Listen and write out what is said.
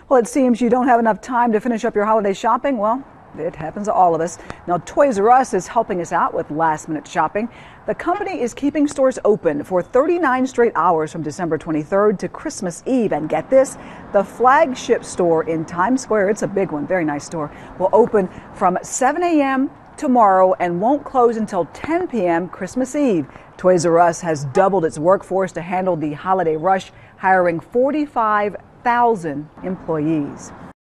Well, it seems you don't have enough time to finish up your holiday shopping. Well, it happens to all of us. Now, Toys R Us is helping us out with last-minute shopping. The company is keeping stores open for 39 straight hours from December 23rd to Christmas Eve. And get this, the flagship store in Times Square, it's a big one, very nice store, will open from 7 a.m. tomorrow and won't close until 10 p.m. Christmas Eve. Toys R Us has doubled its workforce to handle the holiday rush, hiring 45,000 employees.